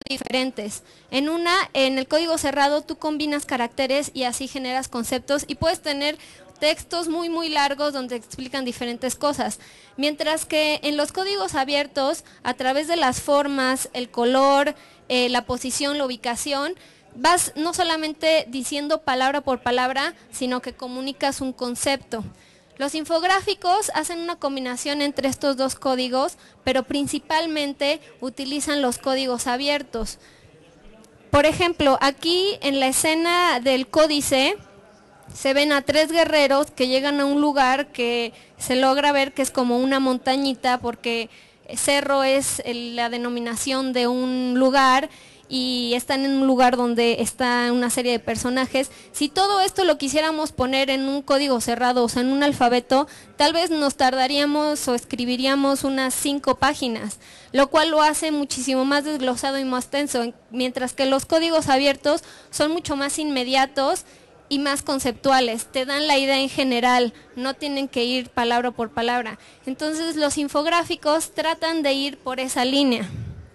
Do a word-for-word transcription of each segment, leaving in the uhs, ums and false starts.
diferentes. En una, en el código cerrado, tú combinas caracteres y así generas conceptos y puedes tener textos muy muy largos donde explican diferentes cosas, mientras que en los códigos abiertos, a través de las formas, el color, eh, la posición, la ubicación, vas no solamente diciendo palabra por palabra, sino que comunicas un concepto. Los infográficos hacen una combinación entre estos dos códigos, pero principalmente utilizan los códigos abiertos. Por ejemplo, aquí en la escena del códice se ven a tres guerreros que llegan a un lugar que se logra ver que es como una montañita, porque cerro es el, la denominación de un lugar, y están en un lugar donde está una serie de personajes. Si todo esto lo quisiéramos poner en un código cerrado, o sea, en un alfabeto, tal vez nos tardaríamos o escribiríamos unas cinco páginas, lo cual lo hace muchísimo más desglosado y más tenso, mientras que los códigos abiertos son mucho más inmediatos y más conceptuales, te dan la idea en general, no tienen que ir palabra por palabra. Entonces los infográficos tratan de ir por esa línea.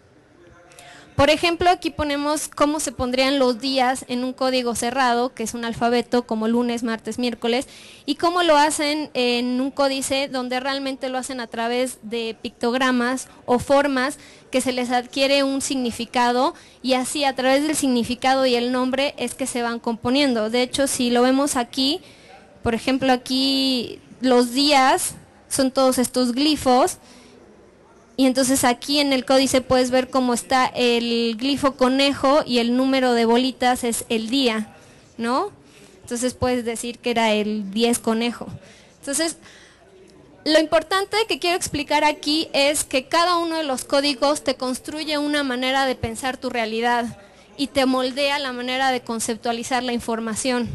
Por ejemplo, aquí ponemos cómo se pondrían los días en un código cerrado, que es un alfabeto como lunes, martes, miércoles, y cómo lo hacen en un códice donde realmente lo hacen a través de pictogramas o formas que se les adquiere un significado, y así a través del significado y el nombre es que se van componiendo. De hecho, si lo vemos aquí, por ejemplo, aquí los días son todos estos glifos. Y entonces aquí en el códice puedes ver cómo está el glifo conejo y el número de bolitas es el día, ¿no? Entonces puedes decir que era el diez conejo. Entonces, lo importante que quiero explicar aquí es que cada uno de los códigos te construye una manera de pensar tu realidad y te moldea la manera de conceptualizar la información.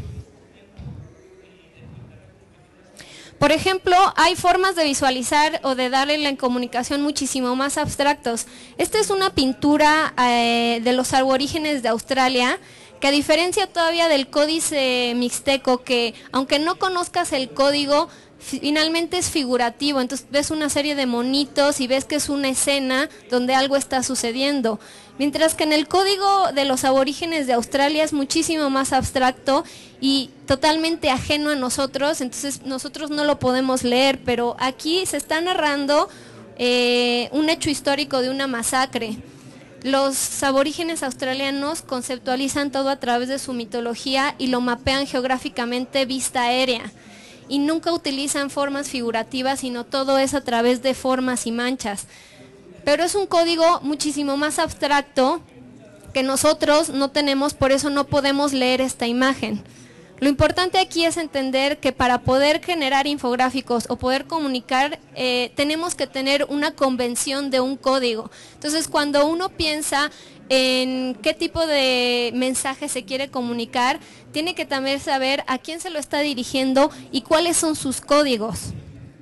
Por ejemplo, hay formas de visualizar o de darle la comunicación muchísimo más abstractos. Esta es una pintura eh, de los aborígenes de Australia, que a diferencia todavía del códice mixteco, que aunque no conozcas el código, finalmente es figurativo. Entonces ves una serie de monitos y ves que es una escena donde algo está sucediendo. Mientras que en el código de los aborígenes de Australia es muchísimo más abstracto y totalmente ajeno a nosotros, entonces nosotros no lo podemos leer, pero aquí se está narrando eh, un hecho histórico de una masacre. Los aborígenes australianos conceptualizan todo a través de su mitología y lo mapean geográficamente vista aérea, y nunca utilizan formas figurativas, sino todo es a través de formas y manchas. Pero es un código muchísimo más abstracto que nosotros no tenemos, por eso no podemos leer esta imagen. Lo importante aquí es entender que para poder generar infográficos o poder comunicar, eh, tenemos que tener una convención de un código. Entonces, cuando uno piensa en qué tipo de mensaje se quiere comunicar, tiene que también saber a quién se lo está dirigiendo y cuáles son sus códigos.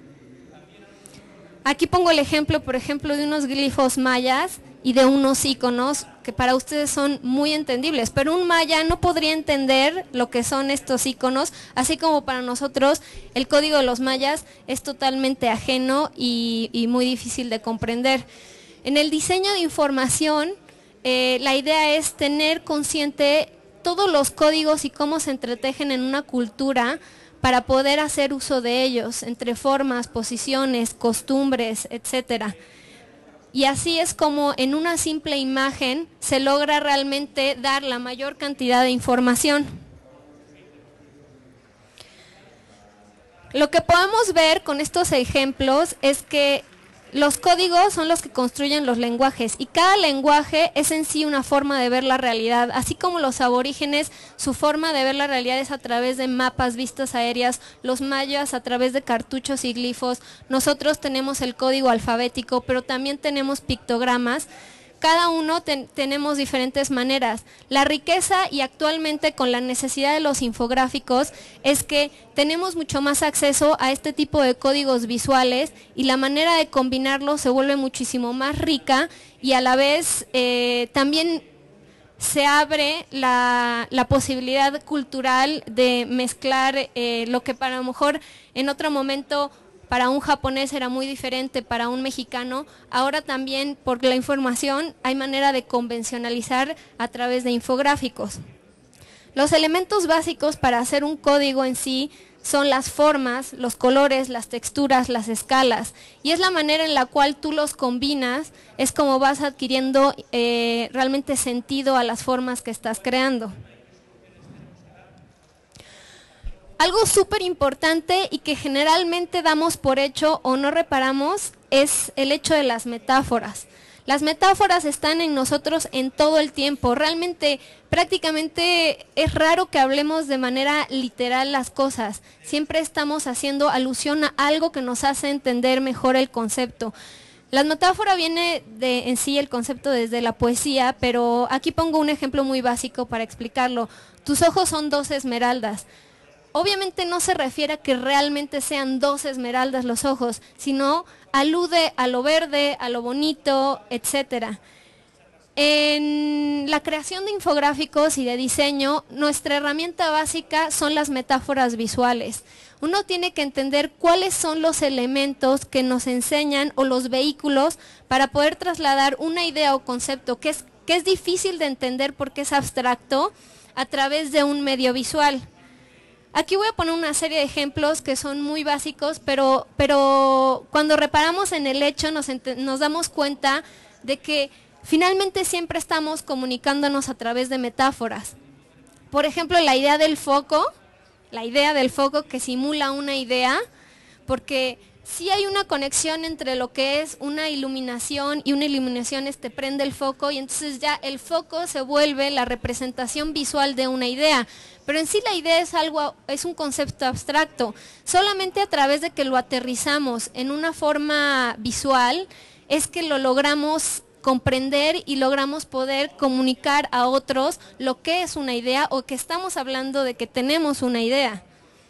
Aquí pongo el ejemplo, por ejemplo, de unos glifos mayas y de unos iconos que para ustedes son muy entendibles, pero un maya no podría entender lo que son estos iconos, así como para nosotros el código de los mayas es totalmente ajeno y, y muy difícil de comprender. En el diseño de información, eh, la idea es tener consciente todos los códigos y cómo se entretejen en una cultura para poder hacer uso de ellos, entre formas, posiciones, costumbres, etcétera. Y así es como en una simple imagen se logra realmente dar la mayor cantidad de información. Lo que podemos ver con estos ejemplos es que los códigos son los que construyen los lenguajes y cada lenguaje es en sí una forma de ver la realidad, así como los aborígenes, su forma de ver la realidad es a través de mapas, vistas aéreas, los mayas a través de cartuchos y glifos. Nosotros tenemos el código alfabético, pero también tenemos pictogramas. Cada uno ten, tenemos diferentes maneras. La riqueza y actualmente con la necesidad de los infográficos es que tenemos mucho más acceso a este tipo de códigos visuales y la manera de combinarlos se vuelve muchísimo más rica y a la vez eh, también se abre la, la posibilidad cultural de mezclar eh, lo que para lo mejor en otro momento para un japonés era muy diferente, para un mexicano, ahora también por la información hay manera de convencionalizar a través de infográficos. Los elementos básicos para hacer un código en sí son las formas, los colores, las texturas, las escalas, y es la manera en la cual tú los combinas, es como vas adquiriendo eh, realmente sentido a las formas que estás creando. Algo súper importante y que generalmente damos por hecho o no reparamos es el hecho de las metáforas. Las metáforas están en nosotros en todo el tiempo. Realmente, prácticamente es raro que hablemos de manera literal las cosas. Siempre estamos haciendo alusión a algo que nos hace entender mejor el concepto. La metáfora viene de en sí el concepto desde la poesía, pero aquí pongo un ejemplo muy básico para explicarlo. Tus ojos son dos esmeraldas. Obviamente no se refiere a que realmente sean dos esmeraldas los ojos, sino alude a lo verde, a lo bonito, etcétera. En la creación de infográficos y de diseño, nuestra herramienta básica son las metáforas visuales. Uno tiene que entender cuáles son los elementos que nos enseñan o los vehículos para poder trasladar una idea o concepto que es, que es difícil de entender porque es abstracto a través de un medio visual. Aquí voy a poner una serie de ejemplos que son muy básicos, pero, pero cuando reparamos en el hecho nos, nos damos cuenta de que finalmente siempre estamos comunicándonos a través de metáforas. Por ejemplo, la idea del foco, la idea del foco que simula una idea, porque sí hay una conexión entre lo que es una iluminación y una iluminación este, prende el foco y entonces ya el foco se vuelve la representación visual de una idea. Pero en sí la idea es algo, es un concepto abstracto. Solamente a través de que lo aterrizamos en una forma visual es que lo logramos comprender y logramos poder comunicar a otros lo que es una idea o que estamos hablando de que tenemos una idea.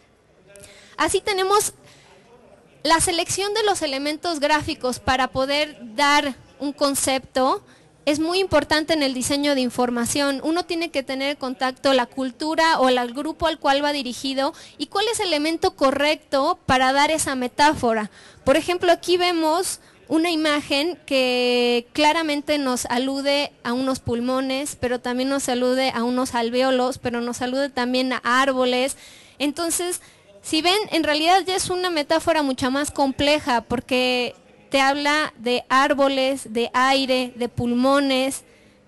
Así tenemos la selección de los elementos gráficos para poder dar un concepto. Es muy importante en el diseño de información. Uno tiene que tener en contacto la cultura o el grupo al cual va dirigido y cuál es el elemento correcto para dar esa metáfora. Por ejemplo, aquí vemos una imagen que claramente nos alude a unos pulmones, pero también nos alude a unos alvéolos, pero nos alude también a árboles. Entonces, si ven, en realidad ya es una metáfora mucho más compleja porque te habla de árboles, de aire, de pulmones,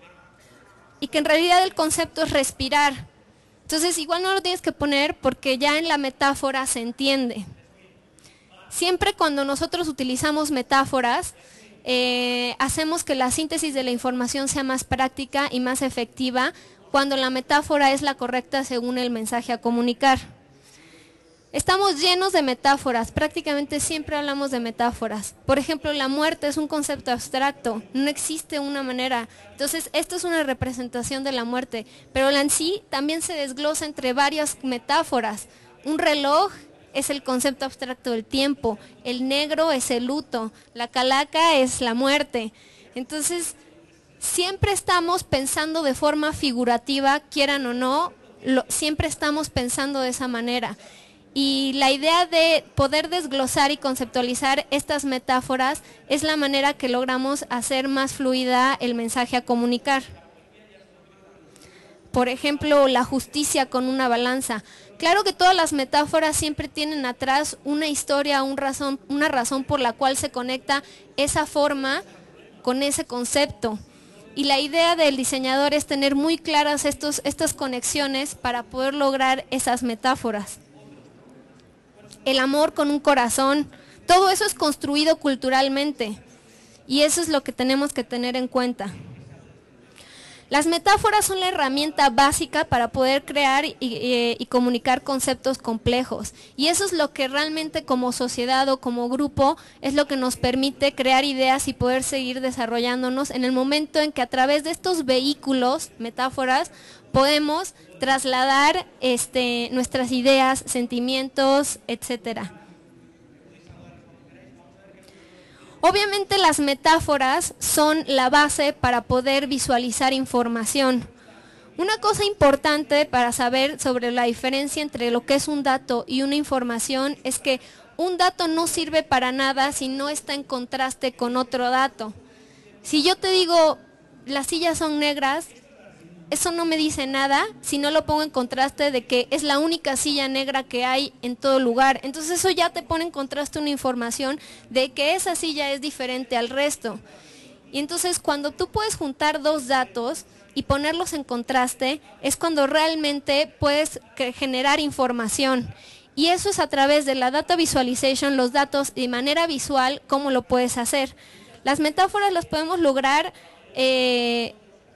y que en realidad el concepto es respirar. Entonces igual no lo tienes que poner porque ya en la metáfora se entiende. Siempre cuando nosotros utilizamos metáforas, eh, hacemos que la síntesis de la información sea más práctica y más efectiva cuando la metáfora es la correcta según el mensaje a comunicar. Estamos llenos de metáforas, prácticamente siempre hablamos de metáforas. Por ejemplo, la muerte es un concepto abstracto, no existe una manera. Entonces, esto es una representación de la muerte, pero la en sí también se desglosa entre varias metáforas. Un reloj es el concepto abstracto del tiempo, el negro es el luto, la calaca es la muerte. Entonces, siempre estamos pensando de forma figurativa, quieran o no, lo, siempre estamos pensando de esa manera. Y la idea de poder desglosar y conceptualizar estas metáforas es la manera que logramos hacer más fluida el mensaje a comunicar. Por ejemplo, la justicia con una balanza. Claro que todas las metáforas siempre tienen atrás una historia, un razón, una razón por la cual se conecta esa forma con ese concepto. Y la idea del diseñador es tener muy claras estos, estas conexiones para poder lograr esas metáforas. El amor con un corazón, todo eso es construido culturalmente y eso es lo que tenemos que tener en cuenta. Las metáforas son la herramienta básica para poder crear y, y, y comunicar conceptos complejos y eso es lo que realmente como sociedad o como grupo es lo que nos permite crear ideas y poder seguir desarrollándonos en el momento en que a través de estos vehículos, metáforas, podemos trasladar este, nuestras ideas, sentimientos, etcétera. Obviamente las metáforas son la base para poder visualizar información. Una cosa importante para saber sobre la diferencia entre lo que es un dato y una información es que un dato no sirve para nada si no está en contraste con otro dato. Si yo te digo, las sillas son negras, eso no me dice nada si no lo pongo en contraste de que es la única silla negra que hay en todo lugar. Entonces eso ya te pone en contraste una información de que esa silla es diferente al resto. Y entonces cuando tú puedes juntar dos datos y ponerlos en contraste, es cuando realmente puedes generar información. Y eso es a través de la data visualization, los datos de manera visual, cómo lo puedes hacer. Las metáforas las podemos lograr... Eh,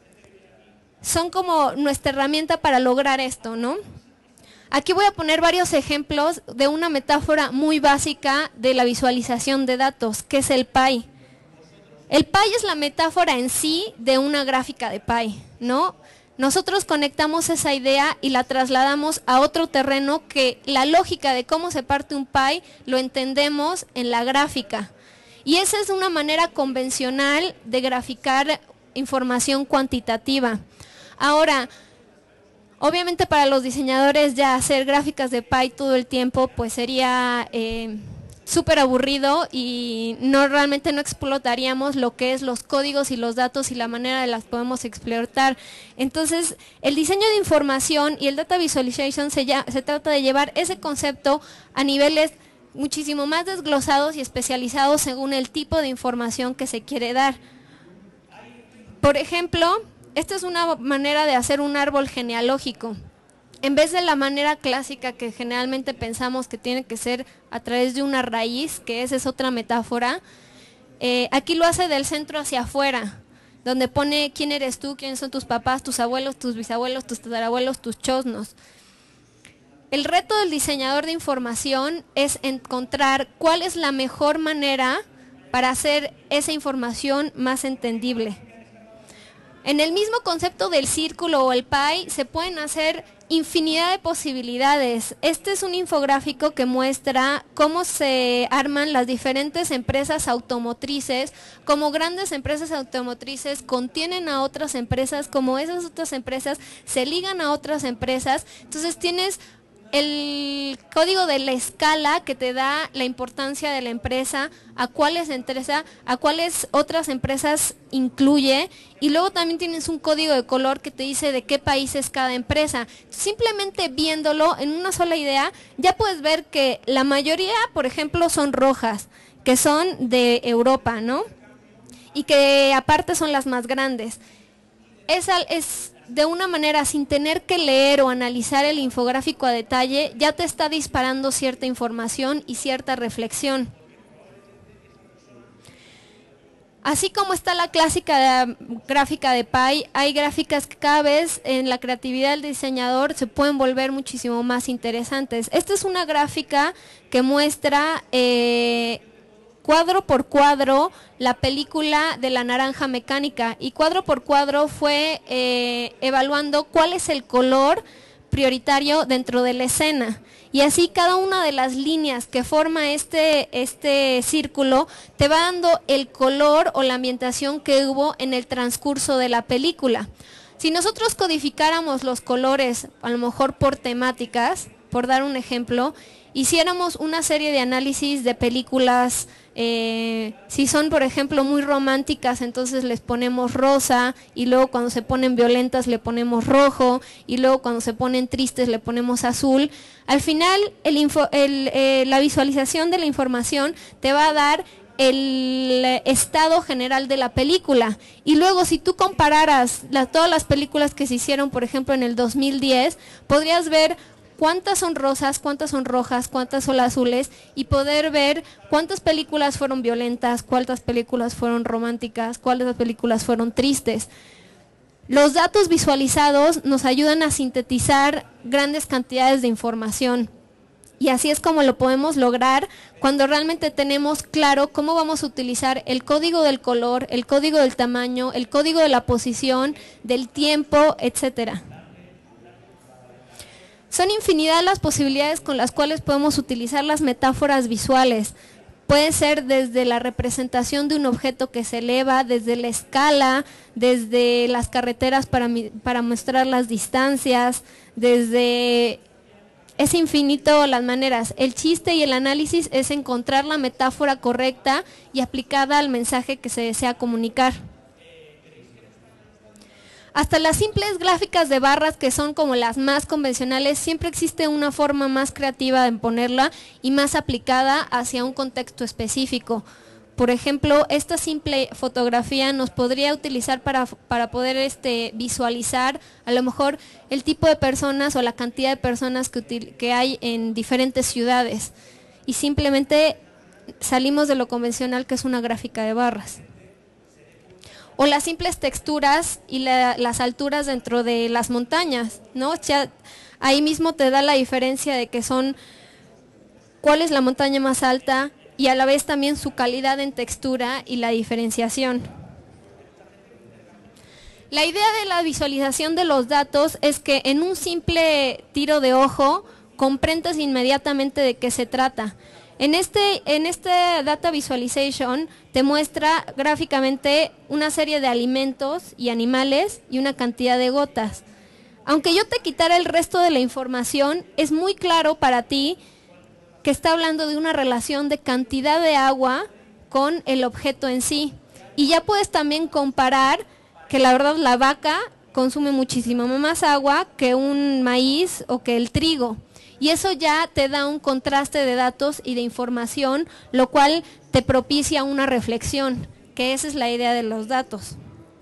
son como nuestra herramienta para lograr esto, ¿no? Aquí voy a poner varios ejemplos de una metáfora muy básica de la visualización de datos, que es el pie. El pie es la metáfora en sí de una gráfica de pie, ¿no? Nosotros conectamos esa idea y la trasladamos a otro terreno que la lógica de cómo se parte un pie lo entendemos en la gráfica. Y esa es una manera convencional de graficar información cuantitativa. Ahora, obviamente para los diseñadores ya hacer gráficas de pie todo el tiempo pues sería eh, súper aburrido y no realmente no explotaríamos lo que es los códigos y los datos y la manera de las podemos explotar. Entonces, el diseño de información y el data visualization se, ya, se trata de llevar ese concepto a niveles muchísimo más desglosados y especializados según el tipo de información que se quiere dar. Por ejemplo, esta es una manera de hacer un árbol genealógico. En vez de la manera clásica que generalmente pensamos que tiene que ser a través de una raíz, que esa es otra metáfora, eh, aquí lo hace del centro hacia afuera, donde pone quién eres tú, quiénes son tus papás, tus abuelos, tus bisabuelos, tus tatarabuelos, tus chosnos. El reto del diseñador de información es encontrar cuál es la mejor manera para hacer esa información más entendible. En el mismo concepto del círculo o el pie se pueden hacer infinidad de posibilidades. Este es un infográfico que muestra cómo se arman las diferentes empresas automotrices, cómo grandes empresas automotrices contienen a otras empresas, cómo esas otras empresas se ligan a otras empresas. Entonces tienes el código de la escala que te da la importancia de la empresa, a cuáles empresas, a cuáles otras empresas incluye, y luego también tienes un código de color que te dice de qué país es cada empresa. Simplemente viéndolo en una sola idea, ya puedes ver que la mayoría, por ejemplo, son rojas, que son de Europa, ¿no? Y que aparte son las más grandes. Esa es de una manera, sin tener que leer o analizar el infográfico a detalle, ya te está disparando cierta información y cierta reflexión. Así como está la clásica de, gráfica de pie, hay gráficas que cada vez en la creatividad del diseñador se pueden volver muchísimo más interesantes. Esta es una gráfica que muestra eh, cuadro por cuadro la película de La Naranja Mecánica, y cuadro por cuadro fue eh, evaluando cuál es el color prioritario dentro de la escena, y así cada una de las líneas que forma este, este círculo te va dando el color o la ambientación que hubo en el transcurso de la película. Si nosotros codificáramos los colores, a lo mejor por temáticas, por dar un ejemplo, hiciéramos una serie de análisis de películas, eh, si son por ejemplo muy románticas, entonces les ponemos rosa, y luego cuando se ponen violentas le ponemos rojo, y luego cuando se ponen tristes le ponemos azul. Al final el info, el, eh, la visualización de la información te va a dar el estado general de la película, y luego si tú compararas la, todas las películas que se hicieron por ejemplo en el dos mil diez, podrías ver cuántas son rosas, cuántas son rojas, cuántas son azules, y poder ver cuántas películas fueron violentas, cuántas películas fueron románticas, cuántas películas fueron tristes. Los datos visualizados nos ayudan a sintetizar grandes cantidades de información, y así es como lo podemos lograr cuando realmente tenemos claro cómo vamos a utilizar el código del color, el código del tamaño, el código de la posición, del tiempo, etcétera. Son infinidad las posibilidades con las cuales podemos utilizar las metáforas visuales. Puede ser desde la representación de un objeto que se eleva, desde la escala, desde las carreteras para, para mostrar las distancias, desde es infinito las maneras. El chiste y el análisis es encontrar la metáfora correcta y aplicada al mensaje que se desea comunicar. Hasta las simples gráficas de barras, que son como las más convencionales, siempre existe una forma más creativa de ponerla y más aplicada hacia un contexto específico. Por ejemplo, esta simple fotografía nos podría utilizar para, para poder este, visualizar a lo mejor el tipo de personas o la cantidad de personas que, util, que hay en diferentes ciudades. Y simplemente salimos de lo convencional, que es una gráfica de barras. O las simples texturas y la, las alturas dentro de las montañas, ¿no? Ya, ahí mismo te da la diferencia de que son, cuál es la montaña más alta, y a la vez también su calidad en textura y la diferenciación. La idea de la visualización de los datos es que en un simple tiro de ojo comprendes inmediatamente de qué se trata. En este, en este Data Visualization te muestra gráficamente una serie de alimentos y animales y una cantidad de gotas. Aunque yo te quitara el resto de la información, es muy claro para ti que está hablando de una relación de cantidad de agua con el objeto en sí. Y ya puedes también comparar que la verdad la vaca consume muchísimo más agua que un maíz o que el trigo. Y eso ya te da un contraste de datos y de información, lo cual te propicia una reflexión, que esa es la idea de los datos.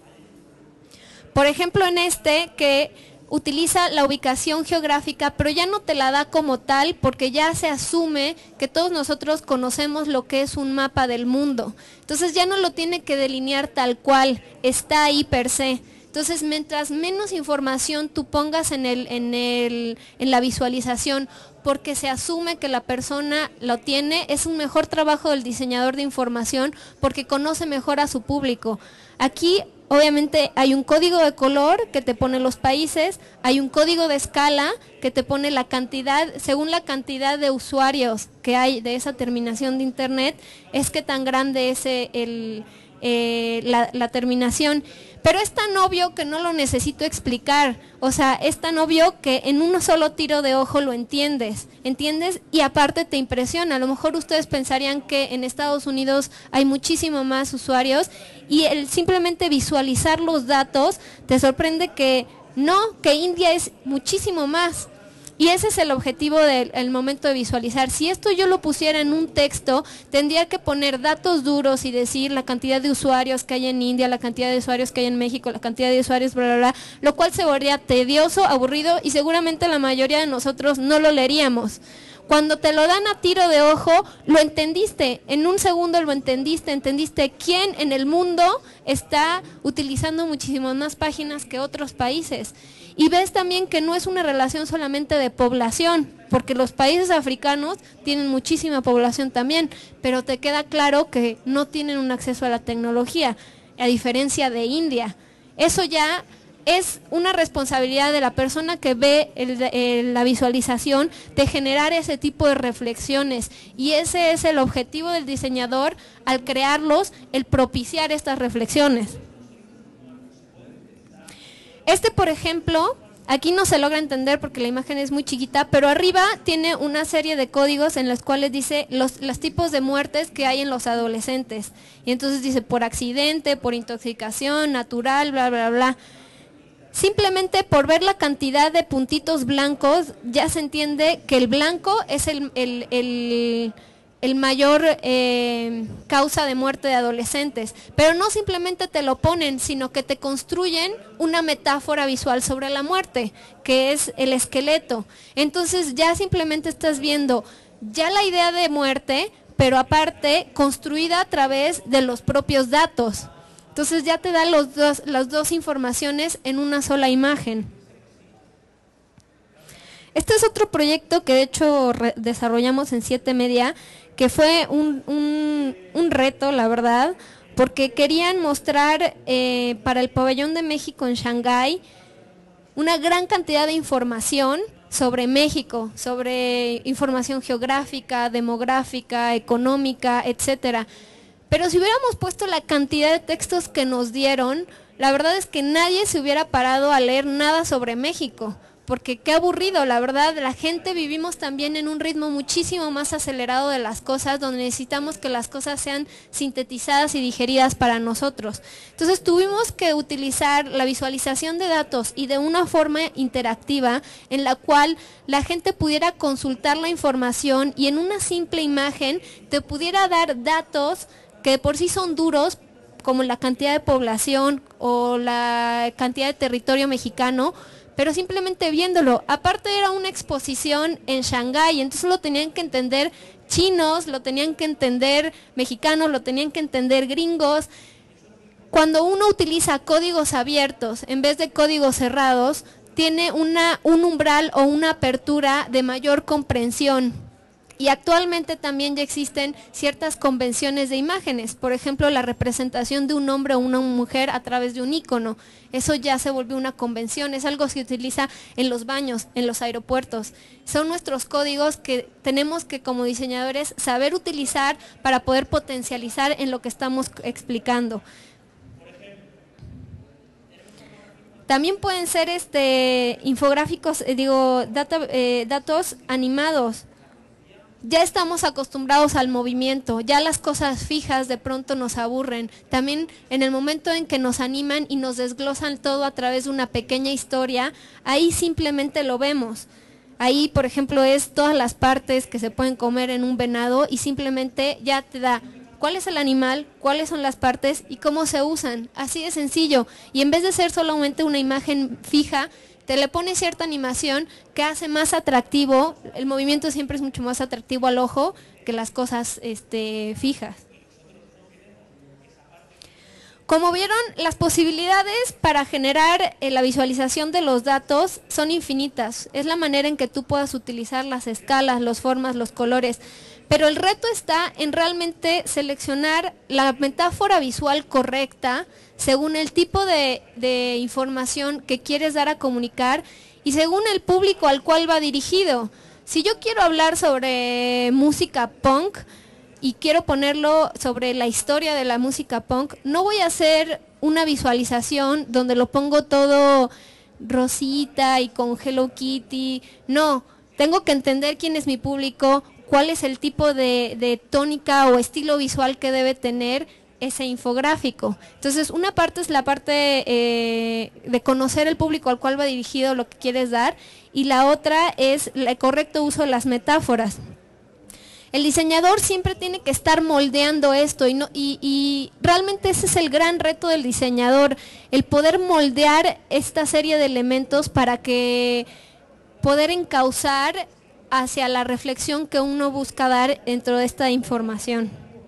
Por ejemplo, en este que utiliza la ubicación geográfica, pero ya no te la da como tal, porque ya se asume que todos nosotros conocemos lo que es un mapa del mundo. Entonces ya no lo tiene que delinear tal cual, está ahí per se. Entonces, mientras menos información tú pongas en, el, en, el, en la visualización, porque se asume que la persona lo tiene, es un mejor trabajo del diseñador de información, porque conoce mejor a su público. Aquí, obviamente, hay un código de color que te pone los países, hay un código de escala que te pone la cantidad, según la cantidad de usuarios que hay de esa terminación de internet, es que tan grande es el, eh, la, la terminación. Pero es tan obvio que no lo necesito explicar, o sea, es tan obvio que en un solo tiro de ojo lo entiendes, ¿entiendes? Y aparte te impresiona. A lo mejor ustedes pensarían que en Estados Unidos hay muchísimo más usuarios y el simplemente visualizar los datos te sorprende que no, que India es muchísimo más. Y ese es el objetivo del el momento de visualizar. Si esto yo lo pusiera en un texto, tendría que poner datos duros y decir la cantidad de usuarios que hay en India, la cantidad de usuarios que hay en México, la cantidad de usuarios, bla, bla, bla, lo cual se volvería tedioso, aburrido y seguramente la mayoría de nosotros no lo leeríamos. Cuando te lo dan a tiro de ojo, lo entendiste, en un segundo lo entendiste, entendiste quién en el mundo está utilizando muchísimas más páginas que otros países. Y ves también que no es una relación solamente de población, porque los países africanos tienen muchísima población también, pero te queda claro que no tienen un acceso a la tecnología, a diferencia de India. Eso ya es una responsabilidad de la persona que ve el, el, la visualización de generar ese tipo de reflexiones, y ese es el objetivo del diseñador al crearlos, el propiciar estas reflexiones. Este, por ejemplo, aquí no se logra entender porque la imagen es muy chiquita, pero arriba tiene una serie de códigos en los cuales dice los, los tipos de muertes que hay en los adolescentes. Y entonces dice por accidente, por intoxicación, natural, bla, bla, bla. Simplemente por ver la cantidad de puntitos blancos, ya se entiende que el blanco es el, el, el, el mayor eh, causa de muerte de adolescentes. Pero no simplemente te lo ponen, sino que te construyen una metáfora visual sobre la muerte, que es el esqueleto. Entonces ya simplemente estás viendo ya la idea de muerte, pero aparte construida a través de los propios datos. Entonces ya te da los dos, las dos informaciones en una sola imagen. Este es otro proyecto que de hecho desarrollamos en siete Media, que fue un, un, un reto, la verdad, porque querían mostrar eh, para el Pabellón de México en Shanghái una gran cantidad de información sobre México, sobre información geográfica, demográfica, económica, etcétera. Pero si hubiéramos puesto la cantidad de textos que nos dieron, la verdad es que nadie se hubiera parado a leer nada sobre México, porque qué aburrido, la verdad, la gente vivimos también en un ritmo muchísimo más acelerado de las cosas, donde necesitamos que las cosas sean sintetizadas y digeridas para nosotros. Entonces tuvimos que utilizar la visualización de datos y de una forma interactiva en la cual la gente pudiera consultar la información y en una simple imagen te pudiera dar datos que de por sí son duros, como la cantidad de población o la cantidad de territorio mexicano, pero simplemente viéndolo. Aparte era una exposición en Shanghái, entonces lo tenían que entender chinos, lo tenían que entender mexicanos, lo tenían que entender gringos. Cuando uno utiliza códigos abiertos en vez de códigos cerrados, tiene una, un umbral o una apertura de mayor comprensión. Y actualmente también ya existen ciertas convenciones de imágenes, por ejemplo la representación de un hombre o una mujer a través de un ícono. Eso ya se volvió una convención, es algo que se utiliza en los baños, en los aeropuertos. Son nuestros códigos que tenemos que como diseñadores saber utilizar para poder potencializar en lo que estamos explicando. También pueden ser este infográficos, eh, digo, data, eh, datos animados. Ya estamos acostumbrados al movimiento, ya las cosas fijas de pronto nos aburren. También en el momento en que nos animan y nos desglosan todo a través de una pequeña historia, ahí simplemente lo vemos. Ahí, por ejemplo, es todas las partes que se pueden comer en un venado y simplemente ya te da cuál es el animal, cuáles son las partes y cómo se usan. Así de sencillo. Y en vez de ser solamente una imagen fija, te le pone cierta animación que hace más atractivo, el movimiento siempre es mucho más atractivo al ojo que las cosas este, fijas. Como vieron, las posibilidades para generar eh, la visualización de los datos son infinitas. Es la manera en que tú puedas utilizar las escalas, las formas, los colores. Pero el reto está en realmente seleccionar la metáfora visual correcta según el tipo de, de información que quieres dar a comunicar y según el público al cual va dirigido. Si yo quiero hablar sobre música punk y quiero ponerlo sobre la historia de la música punk, no voy a hacer una visualización donde lo pongo todo rosita y con Hello Kitty. No, tengo que entender quién es mi público, cuál es el tipo de, de tónica o estilo visual que debe tener ese infográfico. Entonces, una parte es la parte eh, de conocer el público al cual va dirigido lo que quieres dar, y la otra es el correcto uso de las metáforas. El diseñador siempre tiene que estar moldeando esto y, no, y, y realmente ese es el gran reto del diseñador, el poder moldear esta serie de elementos para que poder encauzar hacia la reflexión que uno busca dar dentro de esta información.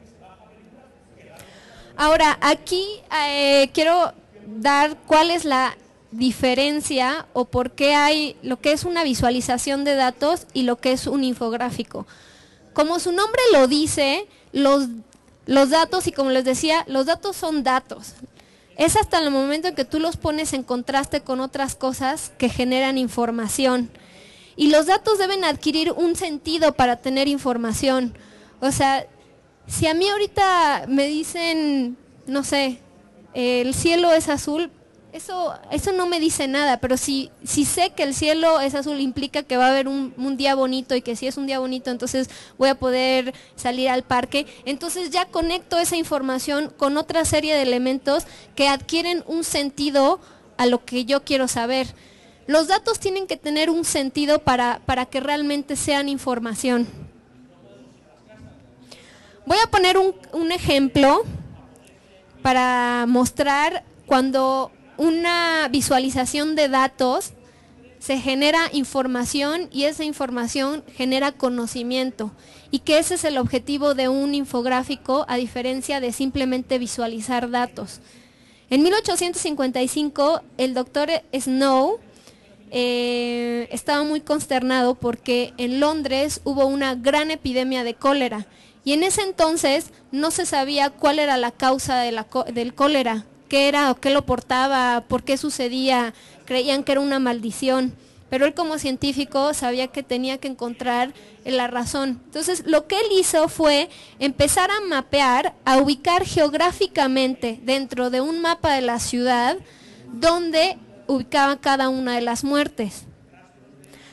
Ahora, aquí eh, quiero dar cuál es la diferencia o por qué hay lo que es una visualización de datos y lo que es un infográfico. Como su nombre lo dice, los, los datos, y como les decía, los datos son datos. Es hasta el momento en que tú los pones en contraste con otras cosas que generan información. Y los datos deben adquirir un sentido para tener información. O sea, si a mí ahorita me dicen, no sé, eh, el cielo es azul, eso eso no me dice nada, pero si, si sé que el cielo es azul implica que va a haber un, un día bonito y que si es un día bonito entonces voy a poder salir al parque. Entonces ya conecto esa información con otra serie de elementos que adquieren un sentido a lo que yo quiero saber. Los datos tienen que tener un sentido para, para que realmente sean información. Voy a poner un, un ejemplo para mostrar cuando una visualización de datos se genera información y esa información genera conocimiento, y que ese es el objetivo de un infográfico a diferencia de simplemente visualizar datos. En mil ochocientos cincuenta y cinco el doctor Snow eh, estaba muy consternado porque en Londres hubo una gran epidemia de cólera. Y en ese entonces no se sabía cuál era la causa de la, del cólera, qué era o qué lo portaba, por qué sucedía, creían que era una maldición. Pero él como científico sabía que tenía que encontrar la razón. Entonces lo que él hizo fue empezar a mapear, a ubicar geográficamente dentro de un mapa de la ciudad donde ubicaba cada una de las muertes.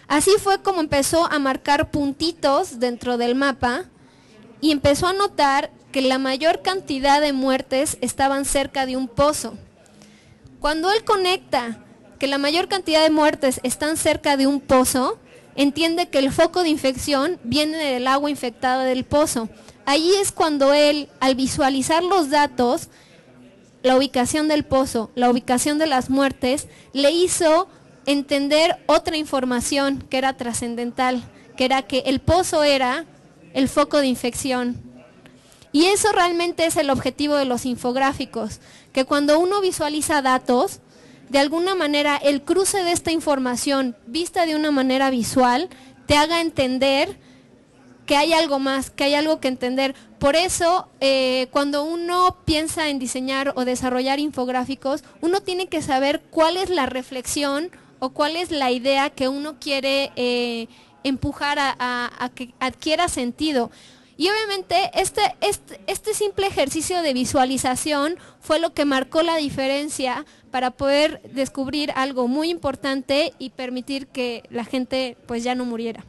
Así fue como empezó a marcar puntitos dentro del mapa y empezó a notar que la mayor cantidad de muertes estaban cerca de un pozo. Cuando él conecta que la mayor cantidad de muertes están cerca de un pozo, entiende que el foco de infección viene del agua infectada del pozo. Ahí es cuando él, al visualizar los datos, la ubicación del pozo, la ubicación de las muertes, le hizo entender otra información que era trascendental, que era que el pozo era el foco de infección. Y eso realmente es el objetivo de los infográficos, que cuando uno visualiza datos, de alguna manera el cruce de esta información vista de una manera visual te haga entender que hay algo más, que hay algo que entender. Por eso, eh, cuando uno piensa en diseñar o desarrollar infográficos, uno tiene que saber cuál es la reflexión o cuál es la idea que uno quiere eh, empujar a, a, a que adquiera sentido. Y obviamente este, este, este simple ejercicio de visualización fue lo que marcó la diferencia para poder descubrir algo muy importante y permitir que la gente pues ya no muriera.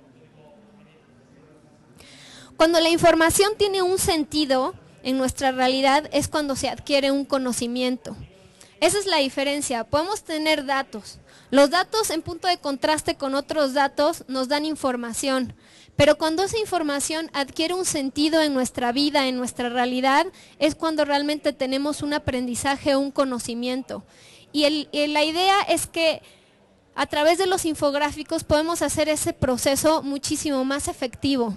Cuando la información tiene un sentido en nuestra realidad es cuando se adquiere un conocimiento. Esa es la diferencia. Podemos tener datos. Los datos en punto de contraste con otros datos nos dan información. Pero cuando esa información adquiere un sentido en nuestra vida, en nuestra realidad, es cuando realmente tenemos un aprendizaje, un conocimiento. Y, el, y la idea es que a través de los infográficos podemos hacer ese proceso muchísimo más efectivo.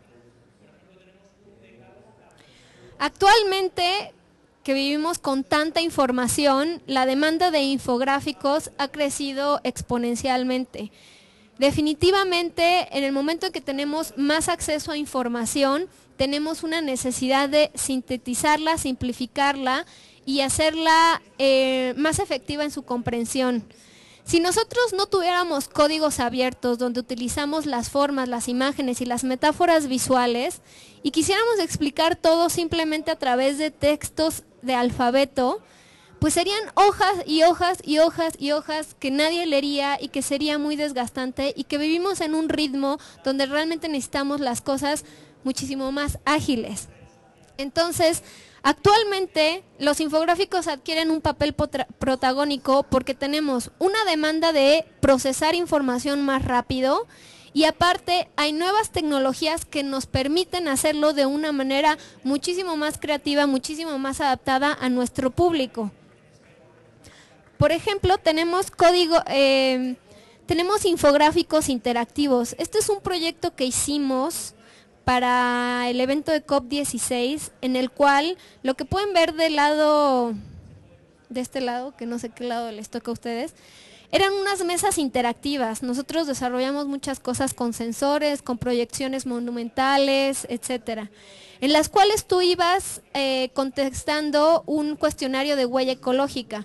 Actualmente, que vivimos con tanta información, la demanda de infográficos ha crecido exponencialmente. Definitivamente, en el momento en que tenemos más acceso a información, tenemos una necesidad de sintetizarla, simplificarla y hacerla eh, más efectiva en su comprensión. Si nosotros no tuviéramos códigos abiertos donde utilizamos las formas, las imágenes y las metáforas visuales y quisiéramos explicar todo simplemente a través de textos de alfabeto, pues serían hojas y hojas y hojas y hojas que nadie leería y que sería muy desgastante y que vivimos en un ritmo donde realmente necesitamos las cosas muchísimo más ágiles. Entonces, actualmente los infográficos adquieren un papel protagónico porque tenemos una demanda de procesar información más rápido y aparte hay nuevas tecnologías que nos permiten hacerlo de una manera muchísimo más creativa, muchísimo más adaptada a nuestro público. Por ejemplo, tenemos código, eh, tenemos infográficos interactivos. Este es un proyecto que hicimos para el evento de COP dieciséis, en el cual lo que pueden ver del lado, de este lado, que no sé qué lado les toca a ustedes, eran unas mesas interactivas. Nosotros desarrollamos muchas cosas con sensores, con proyecciones monumentales, etcétera, en las cuales tú ibas eh, contestando un cuestionario de huella ecológica,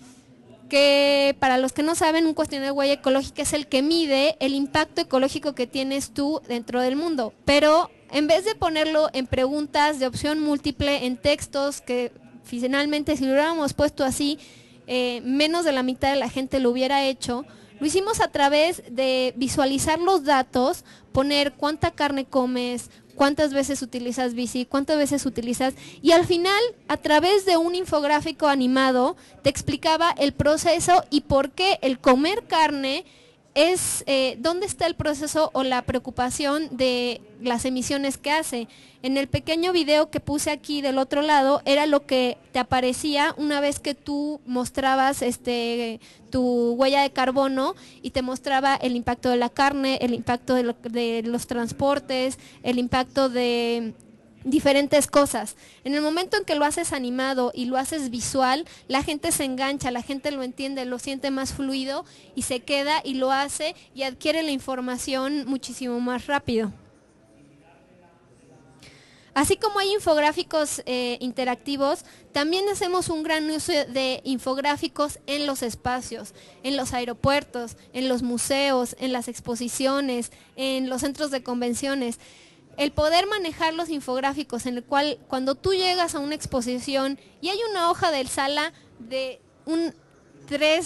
que para los que no saben, un cuestionario de huella ecológica es el que mide el impacto ecológico que tienes tú dentro del mundo, pero en vez de ponerlo en preguntas de opción múltiple, en textos, que finalmente si lo hubiéramos puesto así, eh, menos de la mitad de la gente lo hubiera hecho, lo hicimos a través de visualizar los datos, poner cuánta carne comes, cuántas veces utilizas bici, cuántas veces utilizas, y al final, a través de un infográfico animado, te explicaba el proceso y por qué el comer carne es, eh, dónde está el proceso o la preocupación de las emisiones que hace. En el pequeño video que puse aquí del otro lado, era lo que te aparecía una vez que tú mostrabas este tu huella de carbono y te mostraba el impacto de la carne, el impacto de, lo, de los transportes, el impacto de diferentes cosas. En el momento en que lo haces animado y lo haces visual, la gente se engancha, la gente lo entiende, lo siente más fluido y se queda y lo hace y adquiere la información muchísimo más rápido. Así como hay infográficos eh, interactivos, también hacemos un gran uso de infográficos en los espacios, en los aeropuertos, en los museos, en las exposiciones, en los centros de convenciones. El poder manejar los infográficos en el cual cuando tú llegas a una exposición y hay una hoja del sala de un tres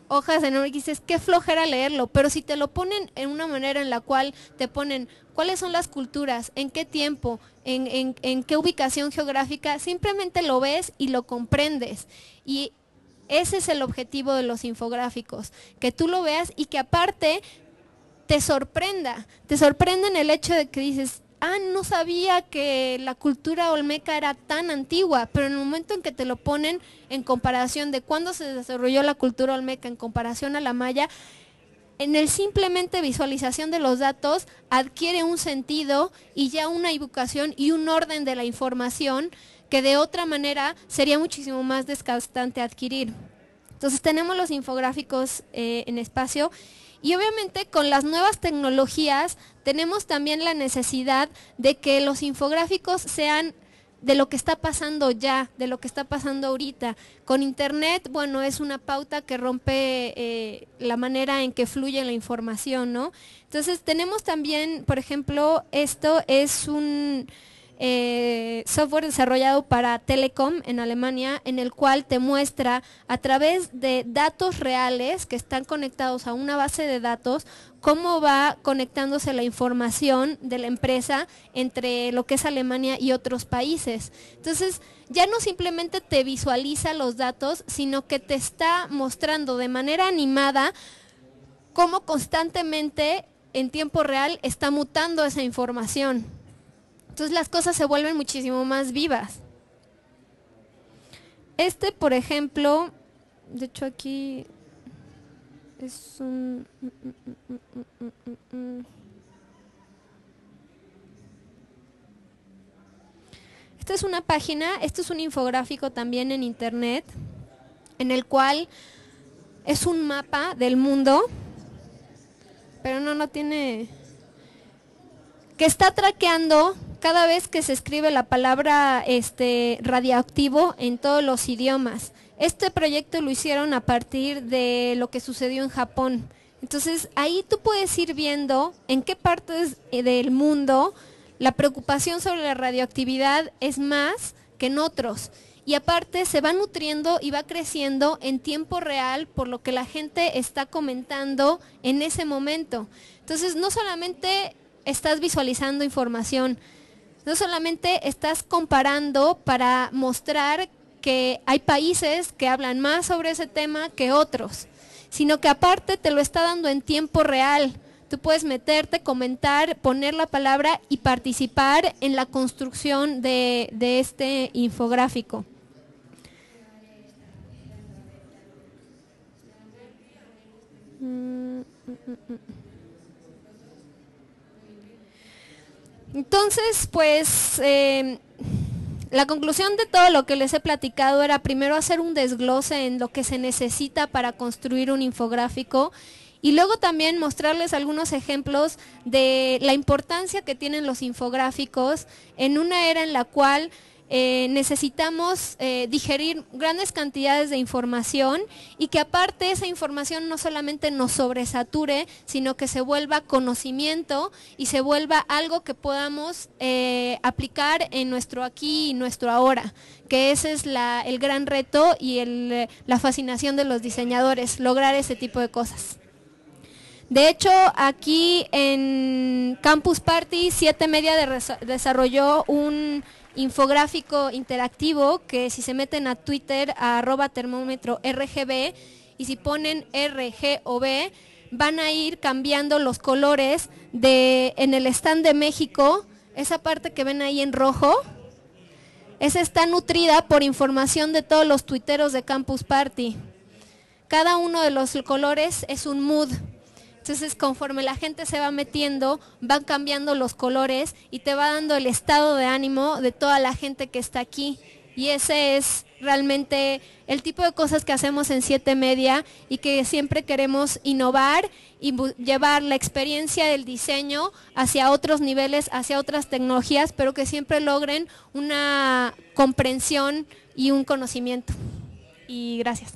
hojas enormes y dices, qué flojera leerlo, pero si te lo ponen en una manera en la cual te ponen cuáles son las culturas, en qué tiempo, en, en, en qué ubicación geográfica, simplemente lo ves y lo comprendes. Y ese es el objetivo de los infográficos, que tú lo veas y que aparte te sorprenda, te sorprenda en el hecho de que dices, ah, no sabía que la cultura olmeca era tan antigua, pero en el momento en que te lo ponen en comparación de cuándo se desarrolló la cultura olmeca en comparación a la maya, en el simplemente visualización de los datos adquiere un sentido y ya una evocación y un orden de la información que de otra manera sería muchísimo más desgastante adquirir. Entonces tenemos los infográficos eh, en espacio. Y obviamente con las nuevas tecnologías tenemos también la necesidad de que los infográficos sean de lo que está pasando ya, de lo que está pasando ahorita. Con internet, bueno, es una pauta que rompe eh, la manera en que fluye la información, ¿no? Entonces tenemos también, por ejemplo, esto es un Eh, software desarrollado para Telekom en Alemania, en el cual te muestra a través de datos reales que están conectados a una base de datos cómo va conectándose la información de la empresa entre lo que es Alemania y otros países. Entonces ya no simplemente te visualiza los datos, sino que te está mostrando de manera animada cómo constantemente en tiempo real está mutando esa información. Entonces las cosas se vuelven muchísimo más vivas. Este, por ejemplo, de hecho aquí es un... Esta es una página, esto es un infográfico también en internet, en el cual es un mapa del mundo, pero no, no tiene... que está traqueando cada vez que se escribe la palabra este, radioactivo en todos los idiomas. Este proyecto lo hicieron a partir de lo que sucedió en Japón. Entonces ahí tú puedes ir viendo en qué partes del mundo la preocupación sobre la radioactividad es más que en otros. Y aparte se va nutriendo y va creciendo en tiempo real por lo que la gente está comentando en ese momento. Entonces no solamente estás visualizando información, no solamente estás comparando para mostrar que hay países que hablan más sobre ese tema que otros, sino que aparte te lo está dando en tiempo real. Tú puedes meterte, comentar, poner la palabra y participar en la construcción de, de este infográfico. Entonces, pues, eh, la conclusión de todo lo que les he platicado era primero hacer un desglose en lo que se necesita para construir un infográfico y luego también mostrarles algunos ejemplos de la importancia que tienen los infográficos en una era en la cual eh, necesitamos eh, digerir grandes cantidades de información y que aparte esa información no solamente nos sobresature, sino que se vuelva conocimiento y se vuelva algo que podamos eh, aplicar en nuestro aquí y nuestro ahora, que ese es la, el gran reto y el, la fascinación de los diseñadores, lograr ese tipo de cosas. De hecho, aquí en Campus Party, siete Media de desarrolló un infográfico interactivo que si se meten a Twitter, a arroba termómetro R G B, y si ponen R, G o B, van a ir cambiando los colores de en el stand de México, esa parte que ven ahí en rojo, esa está nutrida por información de todos los tuiteros de Campus Party. Cada uno de los colores es un mood. Entonces, conforme la gente se va metiendo, van cambiando los colores y te va dando el estado de ánimo de toda la gente que está aquí. Y ese es realmente el tipo de cosas que hacemos en siete Media y que siempre queremos innovar y llevar la experiencia del diseño hacia otros niveles, hacia otras tecnologías, pero que siempre logren una comprensión y un conocimiento. Y gracias.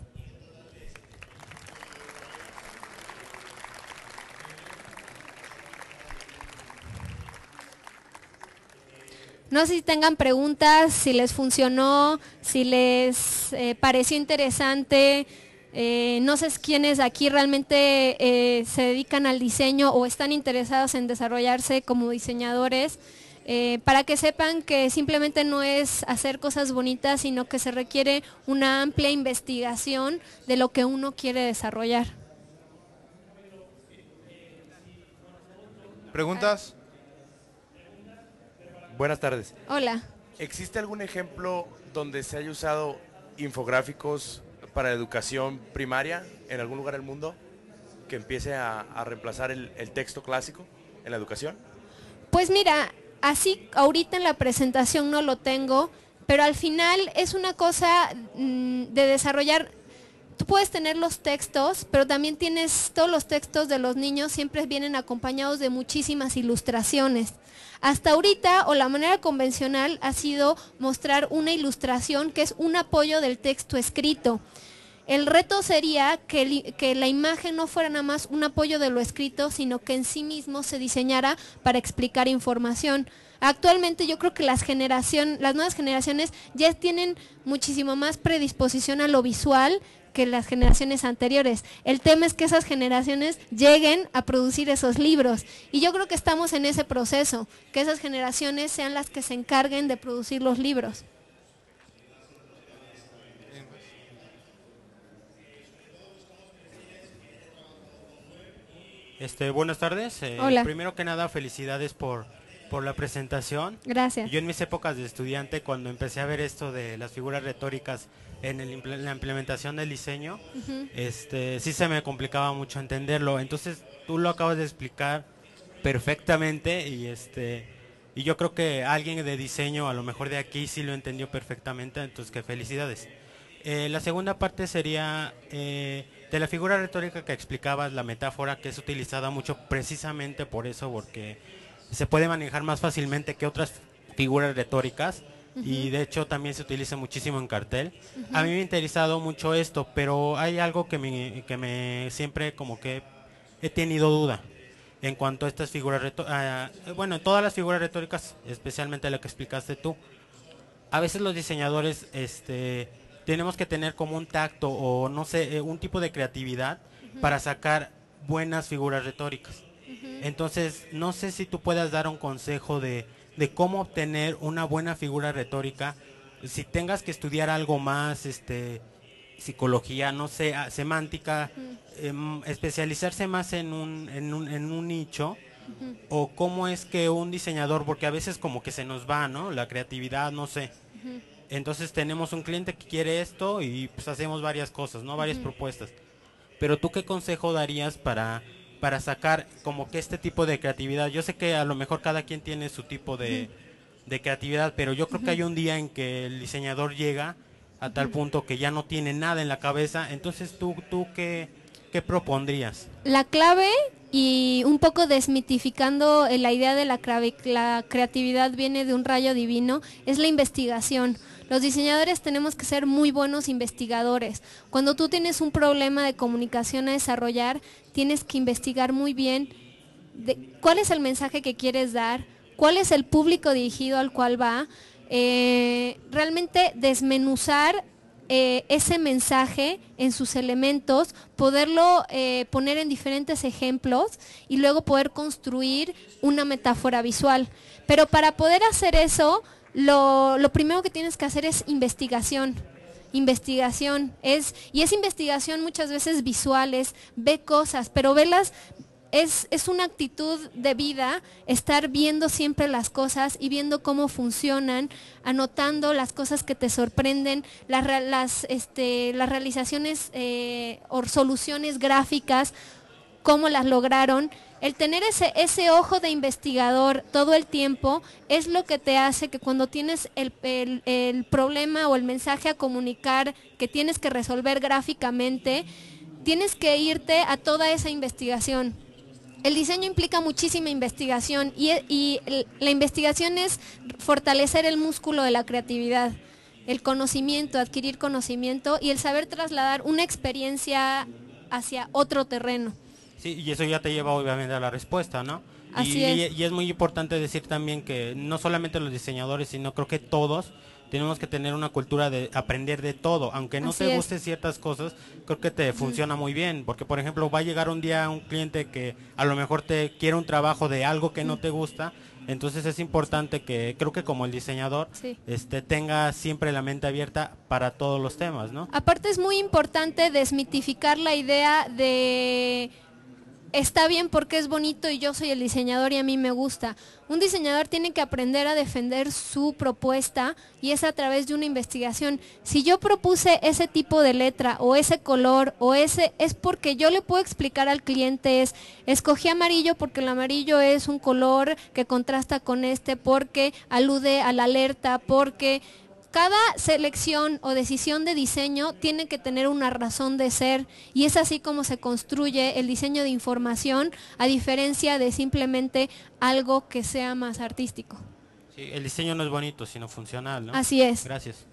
No sé si tengan preguntas, si les funcionó, si les eh, pareció interesante, Eh, no sé quiénes aquí realmente eh, se dedican al diseño o están interesados en desarrollarse como diseñadores, eh, para que sepan que simplemente no es hacer cosas bonitas, sino que se requiere una amplia investigación de lo que uno quiere desarrollar. ¿Preguntas? Buenas tardes. Hola. ¿Existe algún ejemplo donde se haya usado infográficos para educación primaria en algún lugar del mundo que empiece a, a reemplazar el, el texto clásico en la educación? Pues mira, así ahorita en la presentación no lo tengo, pero al final es una cosa mmm, de desarrollar. Tú puedes tener los textos, pero también tienes todos los textos de los niños, siempre vienen acompañados de muchísimas ilustraciones. Hasta ahorita, o la manera convencional, ha sido mostrar una ilustración que es un apoyo del texto escrito. El reto sería que, que la imagen no fuera nada más un apoyo de lo escrito, sino que en sí mismo se diseñara para explicar información. Actualmente yo creo que las, generación, las nuevas generaciones ya tienen muchísimo más predisposición a lo visual que las generaciones anteriores. El tema es que esas generaciones lleguen a producir esos libros. Y yo creo que estamos en ese proceso, que esas generaciones sean las que se encarguen de producir los libros. Este, buenas tardes. Eh, Hola. Primero que nada, felicidades por, por la presentación. Gracias. Yo en mis épocas de estudiante, cuando empecé a ver esto de las figuras retóricas en el, la implementación del diseño, uh-huh. este, sí se me complicaba mucho entenderlo. Entonces, tú lo acabas de explicar perfectamente y este y yo creo que alguien de diseño, a lo mejor de aquí, sí lo entendió perfectamente, entonces que felicidades. Eh, la segunda parte sería eh, de la figura retórica que explicabas, la metáfora, que es utilizada mucho precisamente por eso, porque se puede manejar más fácilmente que otras figuras retóricas. Uh-huh. Y de hecho también se utiliza muchísimo en cartel. Uh-huh. A mí me ha interesado mucho esto, pero hay algo que me, que me siempre como que he tenido duda en cuanto a estas figuras retóricas. Uh, bueno, todas las figuras retóricas, especialmente la que explicaste tú. A veces los diseñadores este, tenemos que tener como un tacto o no sé, un tipo de creatividad uh-huh. para sacar buenas figuras retóricas. Uh-huh. Entonces, no sé si tú puedas dar un consejo de de cómo obtener una buena figura retórica, si tengas que estudiar algo más, este, psicología, no sé, semántica, uh-huh. eh, especializarse más en un, en un, en un nicho, uh-huh. o cómo es que un diseñador, porque a veces como que se nos va, ¿no? La creatividad, no sé. Uh-huh. Entonces tenemos un cliente que quiere esto y pues hacemos varias cosas, ¿no? Varias uh-huh. propuestas. Pero tú, ¿qué consejo darías para... para sacar como que este tipo de creatividad? Yo sé que a lo mejor cada quien tiene su tipo de, uh-huh. de creatividad, pero yo creo uh-huh. que hay un día en que el diseñador llega a tal uh-huh. punto que ya no tiene nada en la cabeza. Entonces, ¿tú, tú qué, qué propondrías? La clave, y un poco desmitificando la idea de la, la creatividad viene de un rayo divino, es la investigación. Los diseñadores tenemos que ser muy buenos investigadores. Cuando tú tienes un problema de comunicación a desarrollar, tienes que investigar muy bien de cuál es el mensaje que quieres dar, cuál es el público dirigido al cual va, eh, realmente desmenuzar eh, ese mensaje en sus elementos, poderlo eh, poner en diferentes ejemplos y luego poder construir una metáfora visual. Pero para poder hacer eso, Lo, lo primero que tienes que hacer es investigación, investigación, es, y es investigación muchas veces visuales, ve cosas, pero velas, es, es una actitud de vida, estar viendo siempre las cosas y viendo cómo funcionan, anotando las cosas que te sorprenden, las, las, este, las realizaciones eh, o soluciones gráficas, cómo las lograron. El tener ese, ese ojo de investigador todo el tiempo es lo que te hace que cuando tienes el, el, el problema o el mensaje a comunicar que tienes que resolver gráficamente, tienes que irte a toda esa investigación. El diseño implica muchísima investigación y, y la investigación es fortalecer el músculo de la creatividad, el conocimiento, adquirir conocimiento y el saber trasladar una experiencia hacia otro terreno. Sí, y eso ya te lleva obviamente a la respuesta, ¿no? Así y, es. y es muy importante decir también que no solamente los diseñadores, sino creo que todos tenemos que tener una cultura de aprender de todo, aunque no Así te es. guste ciertas cosas, creo que te funciona muy bien, porque por ejemplo va a llegar un día un cliente que a lo mejor te quiere un trabajo de algo que no te gusta, entonces es importante que creo que como el diseñador Sí. este tenga siempre la mente abierta para todos los temas, ¿no? Aparte es muy importante desmitificar la idea de está bien porque es bonito y yo soy el diseñador y a mí me gusta. Un diseñador tiene que aprender a defender su propuesta y es a través de una investigación. Si yo propuse ese tipo de letra o ese color o ese, es porque yo le puedo explicar al cliente es, escogí amarillo porque el amarillo es un color que contrasta con este, porque alude a la alerta, porque... Cada selección o decisión de diseño tiene que tener una razón de ser y es así como se construye el diseño de información a diferencia de simplemente algo que sea más artístico. Sí, el diseño no es bonito, sino funcional, ¿no? Así es. Gracias.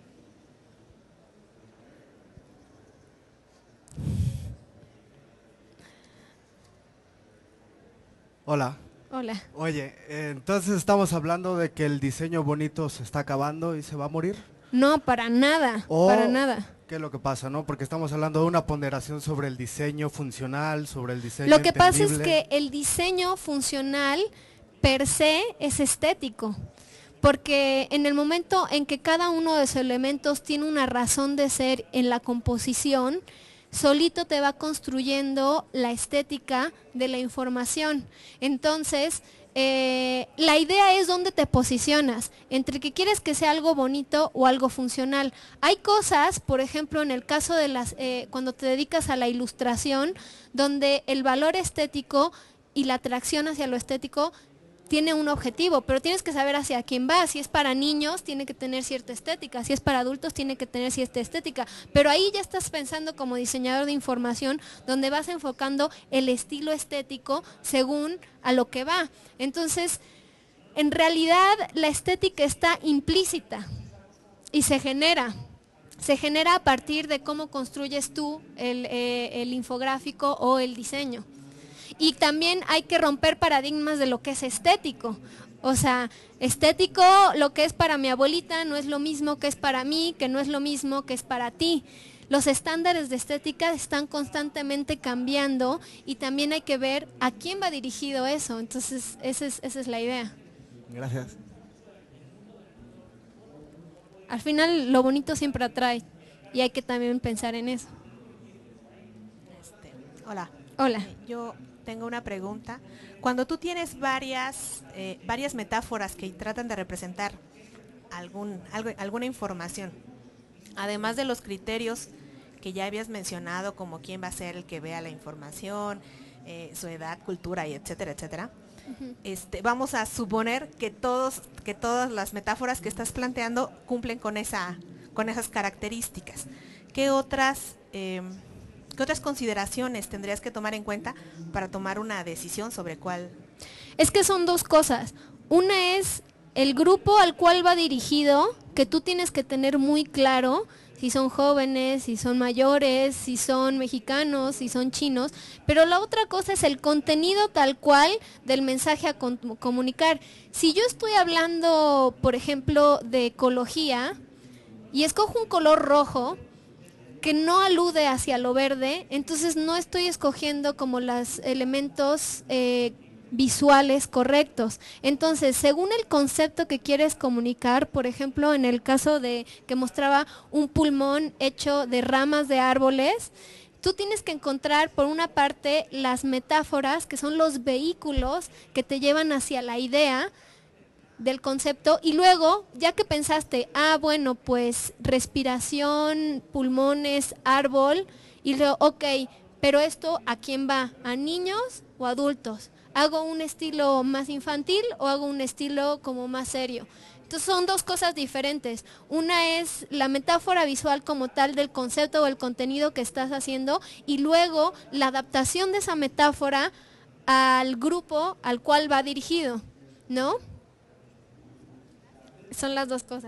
Hola. Hola. Oye, eh, entonces estamos hablando de que el diseño bonito se está acabando y se va a morir. No, para nada, O, para nada. ¿qué es lo que pasa, no? Porque estamos hablando de una ponderación sobre el diseño funcional, sobre el diseño Lo que pasa es entendible. que el diseño funcional per se es estético, porque en el momento en que cada uno de sus elementos tiene una razón de ser en la composición, solito te va construyendo la estética de la información. Entonces, eh, la idea es dónde te posicionas, entre que quieres que sea algo bonito o algo funcional. Hay cosas, por ejemplo, en el caso de las, eh, cuando te dedicas a la ilustración, donde el valor estético y la atracción hacia lo estético tiene un objetivo, pero tienes que saber hacia quién va. Si es para niños, tiene que tener cierta estética. Si es para adultos, tiene que tener cierta estética. Pero ahí ya estás pensando como diseñador de información, donde vas enfocando el estilo estético según a lo que va. Entonces, en realidad, la estética está implícita y se genera. Se genera a partir de cómo construyes tú el, eh, el infográfico o el diseño. Y también hay que romper paradigmas de lo que es estético. O sea, estético, lo que es para mi abuelita no es lo mismo que es para mí, que no es lo mismo que es para ti. Los estándares de estética están constantemente cambiando y también hay que ver a quién va dirigido eso. Entonces, esa es, esa es la idea. Gracias. Al final, lo bonito siempre atrae y hay que también pensar en eso. Este, hola. Hola. Eh, Yo tengo una pregunta. Cuando tú tienes varias, eh, varias metáforas que tratan de representar algún, algo, alguna información, además de los criterios que ya habías mencionado, como quién va a ser el que vea la información, eh, su edad, cultura, y etcétera, etcétera, uh-huh. este, vamos a suponer que todos, que todas las metáforas que estás planteando cumplen con esa, con esas características. ¿Qué otras eh, ¿Qué otras consideraciones tendrías que tomar en cuenta para tomar una decisión sobre cuál? Es que son dos cosas. Una es el grupo al cual va dirigido, que tú tienes que tener muy claro, si son jóvenes, si son mayores, si son mexicanos, si son chinos, pero la otra cosa es el contenido tal cual del mensaje a com- comunicar. Si yo estoy hablando, por ejemplo, de ecología y escojo un color rojo, que no alude hacia lo verde, entonces no estoy escogiendo como los elementos eh, visuales correctos. Entonces, según el concepto que quieres comunicar, por ejemplo, en el caso de que mostraba un pulmón hecho de ramas de árboles, tú tienes que encontrar, por una parte, las metáforas, que son los vehículos que te llevan hacia la idea del concepto, y luego, ya que pensaste, ah, bueno, pues respiración, pulmones, árbol, y luego, ok, pero esto, ¿a quién va? ¿A niños o adultos? ¿Hago un estilo más infantil o hago un estilo como más serio? Entonces son dos cosas diferentes. Una es la metáfora visual como tal del concepto o el contenido que estás haciendo, y luego la adaptación de esa metáfora al grupo al cual va dirigido, ¿no? Son las dos cosas.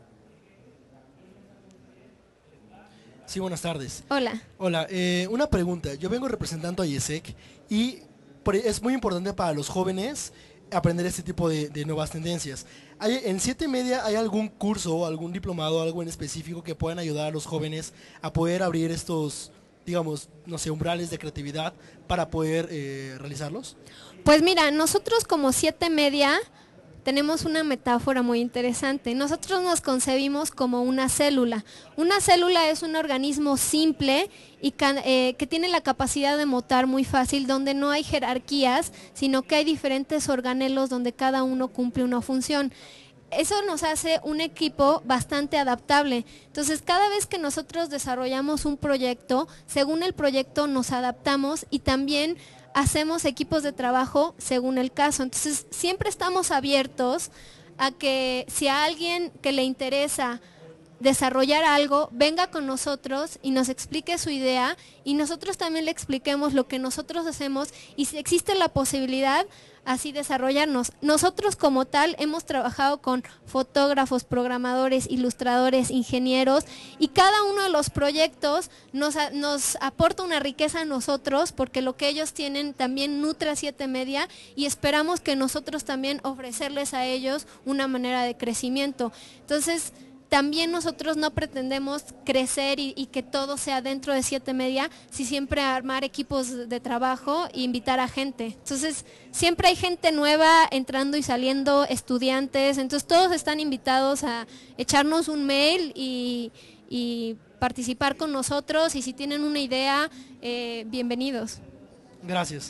Sí, buenas tardes. Hola. Hola, eh, una pregunta. Yo vengo representando a IESEC y es muy importante para los jóvenes aprender este tipo de, de nuevas tendencias. ¿Hay, en siete Media hay algún curso, algún diplomado, algo en específico que puedan ayudar a los jóvenes a poder abrir estos, digamos, no sé, umbrales de creatividad para poder eh, realizarlos? Pues mira, nosotros como siete Media tenemos una metáfora muy interesante. Nosotros nos concebimos como una célula. Una célula es un organismo simple y can, eh, que tiene la capacidad de mutar muy fácil, donde no hay jerarquías, sino que hay diferentes organelos donde cada uno cumple una función. Eso nos hace un equipo bastante adaptable. Entonces, cada vez que nosotros desarrollamos un proyecto, según el proyecto nos adaptamos y también hacemos equipos de trabajo según el caso. Entonces, siempre estamos abiertos a que si a alguien que le interesa desarrollar algo, venga con nosotros y nos explique su idea y nosotros también le expliquemos lo que nosotros hacemos y si existe la posibilidad, así desarrollarnos. Nosotros como tal hemos trabajado con fotógrafos, programadores, ilustradores, ingenieros y cada uno de los proyectos nos, a, nos aporta una riqueza a nosotros porque lo que ellos tienen también nutre a siete Media y esperamos que nosotros también ofrecerles a ellos una manera de crecimiento. Entonces, también nosotros no pretendemos crecer y, y que todo sea dentro de siete Media, si siempre armar equipos de trabajo e invitar a gente. Entonces, siempre hay gente nueva entrando y saliendo, estudiantes, entonces todos están invitados a echarnos un mail y, y participar con nosotros y si tienen una idea, eh, bienvenidos. Gracias.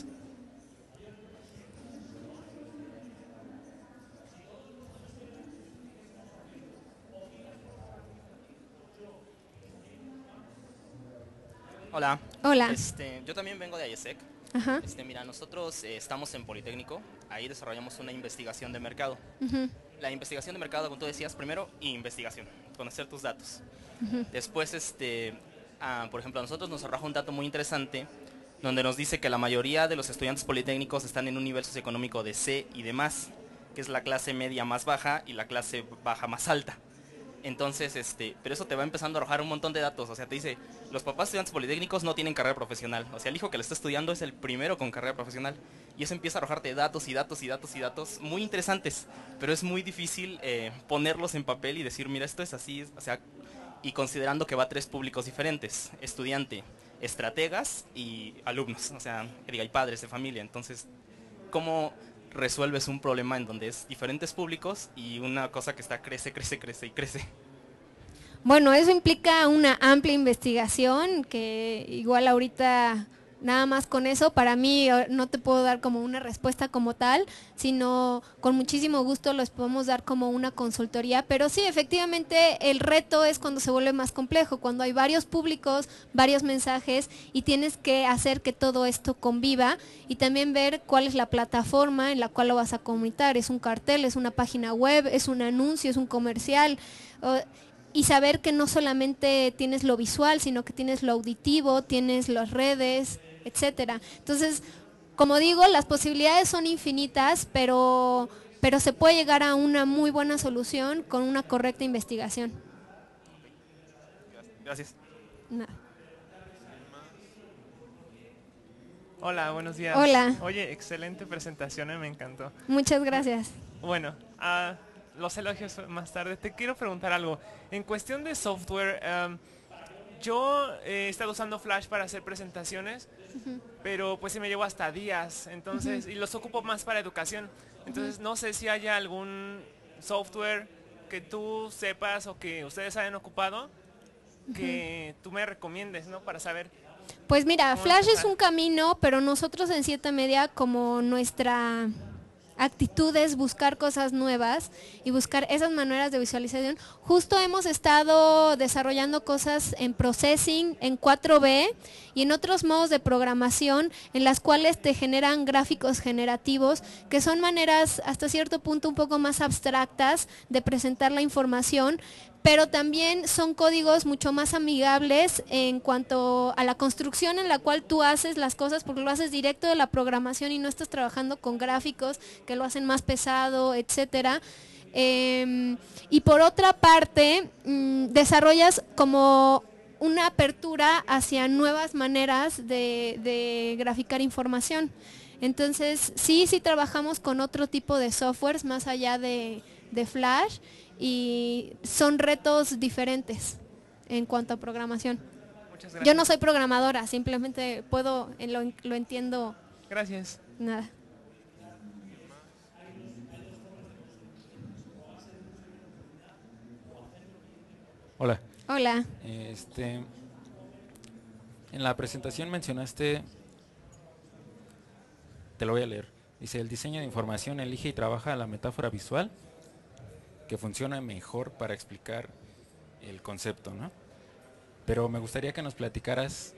Hola. Hola. Este, yo también vengo de AIESEC. Ajá. Este, mira, nosotros eh, estamos en Politécnico, ahí desarrollamos una investigación de mercado. Uh-huh. La investigación de mercado, como tú decías, primero, investigación, conocer tus datos. Uh-huh. Después, este, ah, por ejemplo, a nosotros nos arroja un dato muy interesante, donde nos dice que la mayoría de los estudiantes politécnicos están en un nivel socioeconómico de C y de más, que es la clase media más baja y la clase baja más alta. Entonces, este, pero eso te va empezando a arrojar un montón de datos. O sea, te dice, los papás estudiantes politécnicos no tienen carrera profesional. O sea, el hijo que le está estudiando es el primero con carrera profesional. Y eso empieza a arrojarte datos y datos y datos y datos muy interesantes. Pero es muy difícil eh, ponerlos en papel y decir, mira, esto es así. O sea, y considerando que va a tres públicos diferentes. Estudiante, estrategas y alumnos. O sea, que diga, hay padres de familia. Entonces, ¿cómo resuelves un problema en donde es diferentes públicos y una cosa que está crece, crece, crece y crece? Bueno, eso implica una amplia investigación que igual ahorita nada más con eso, para mí no te puedo dar como una respuesta como tal, sino con muchísimo gusto los podemos dar como una consultoría, pero sí, efectivamente el reto es cuando se vuelve más complejo, cuando hay varios públicos, varios mensajes y tienes que hacer que todo esto conviva y también ver cuál es la plataforma en la cual lo vas a comunicar, es un cartel, es una página web, es un anuncio, es un comercial, o, y saber que no solamente tienes lo visual, sino que tienes lo auditivo, tienes las redes, etcétera. Entonces, como digo, las posibilidades son infinitas, pero, pero se puede llegar a una muy buena solución con una correcta investigación. Gracias. Nada. Hola, buenos días. Hola. Oye, excelente presentación, eh, me encantó. Muchas gracias. Bueno, uh, los elogios más tarde. Te quiero preguntar algo. En cuestión de software, um, yo eh, he estado usando Flash para hacer presentaciones, uh-huh. pero pues se me llevó hasta días, entonces, uh-huh. y los ocupo más para educación. Entonces, uh-huh. no sé si haya algún software que tú sepas o que ustedes hayan ocupado, que uh-huh. tú me recomiendes, ¿no? Para saber. Pues mira, Flash es un camino, pero nosotros en siete Media, como nuestra actitud es buscar cosas nuevas y buscar esas maneras de visualización. Justo hemos estado desarrollando cosas en processing, en cuatro B y en otros modos de programación en las cuales te generan gráficos generativos, que son maneras hasta cierto punto un poco más abstractas de presentar la información, pero también son códigos mucho más amigables en cuanto a la construcción en la cual tú haces las cosas, porque lo haces directo de la programación y no estás trabajando con gráficos que lo hacen más pesado, etcétera. Eh, y por otra parte, mmm, desarrollas como una apertura hacia nuevas maneras de, de graficar información. Entonces, sí, sí trabajamos con otro tipo de softwares más allá de, de Flash y son retos diferentes en cuanto a programación. Muchas gracias. Yo no soy programadora, simplemente puedo, eh, lo, lo entiendo. Gracias. Nada. Hola. Hola. Este, en la presentación mencionaste, te lo voy a leer, dice: el diseño de información elige y trabaja la metáfora visual que funciona mejor para explicar el concepto, ¿no? Pero me gustaría que nos platicaras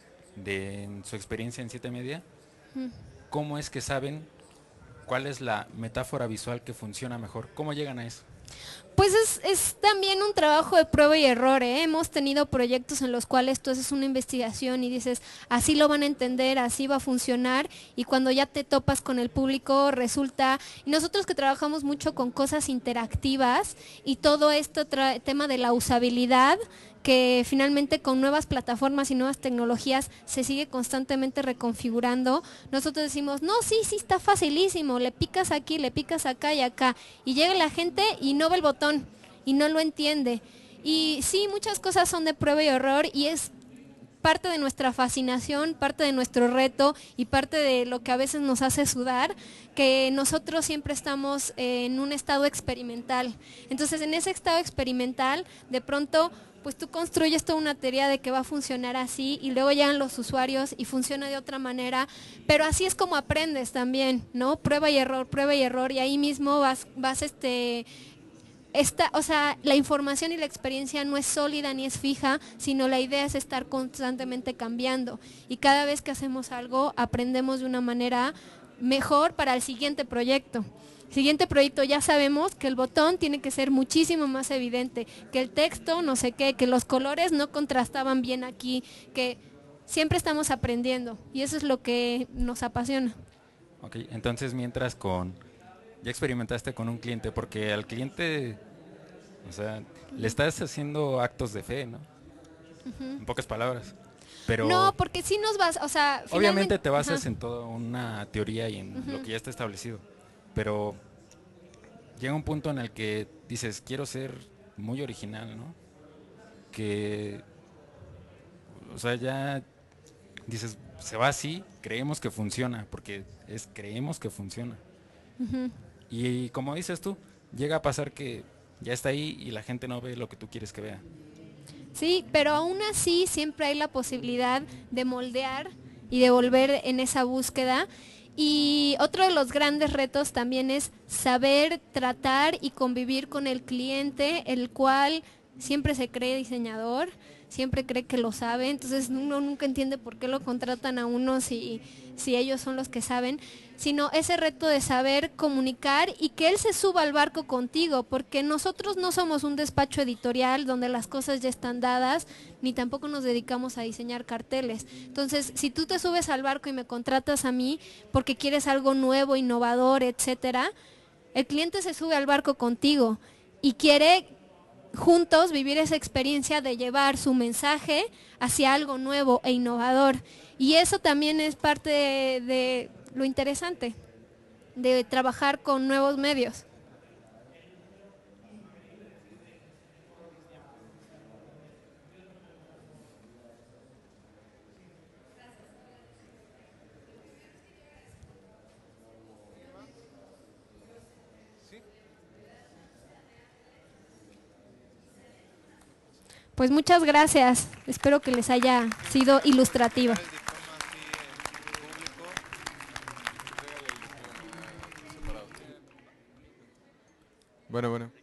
de en su experiencia en siete Media, Mm. ¿cómo es que saben cuál es la metáfora visual que funciona mejor? ¿Cómo llegan a eso? Pues es, es también un trabajo de prueba y error, ¿eh? Hemos tenido proyectos en los cuales tú haces una investigación y dices, así lo van a entender, así va a funcionar, y cuando ya te topas con el público resulta, y nosotros que trabajamos mucho con cosas interactivas y todo este tema de la usabilidad, que finalmente con nuevas plataformas y nuevas tecnologías se sigue constantemente reconfigurando, nosotros decimos, no, sí, sí, está facilísimo, le picas aquí, le picas acá y acá, y llega la gente y no ve el botón, y no lo entiende. Y sí, muchas cosas son de prueba y error, y es parte de nuestra fascinación, parte de nuestro reto, y parte de lo que a veces nos hace sudar, que nosotros siempre estamos en un estado experimental. Entonces, en ese estado experimental, de pronto, pues tú construyes toda una teoría de que va a funcionar así y luego llegan los usuarios y funciona de otra manera, pero así es como aprendes también, ¿no? Prueba y error, prueba y error, y ahí mismo vas, vas este, esta, o sea, la información y la experiencia no es sólida ni es fija, sino la idea es estar constantemente cambiando, y cada vez que hacemos algo aprendemos de una manera mejor para el siguiente proyecto. Siguiente proyecto, ya sabemos que el botón tiene que ser muchísimo más evidente, que el texto no sé qué, que los colores no contrastaban bien aquí, que siempre estamos aprendiendo, y eso es lo que nos apasiona. Ok, entonces mientras con, ya experimentaste con un cliente, porque al cliente, o sea, le estás haciendo actos de fe, ¿no? Uh-huh. En pocas palabras. Pero no, porque si nos vas, o sea, obviamente te basas ajá. en toda una teoría y en uh-huh. lo que ya está establecido. Pero llega un punto en el que dices, quiero ser muy original, ¿no? Que, o sea, ya dices, se va así, creemos que funciona, porque es creemos que funciona. Uh-huh. Y como dices tú, llega a pasar que ya está ahí y la gente no ve lo que tú quieres que vea. Sí, pero aún así siempre hay la posibilidad de moldear y de volver en esa búsqueda. Y otro de los grandes retos también es saber tratar y convivir con el cliente, el cual siempre se cree diseñador, siempre cree que lo sabe, entonces uno nunca entiende por qué lo contratan a uno si, si ellos son los que saben, sino ese reto de saber comunicar y que él se suba al barco contigo, porque nosotros no somos un despacho editorial donde las cosas ya están dadas, ni tampoco nos dedicamos a diseñar carteles. Entonces, si tú te subes al barco y me contratas a mí porque quieres algo nuevo, innovador, etcétera, el cliente se sube al barco contigo y quiere juntos vivir esa experiencia de llevar su mensaje hacia algo nuevo e innovador. Y eso también es parte de, de lo interesante, de trabajar con nuevos medios. Pues muchas gracias, espero que les haya sido ilustrativa. Bueno, bueno.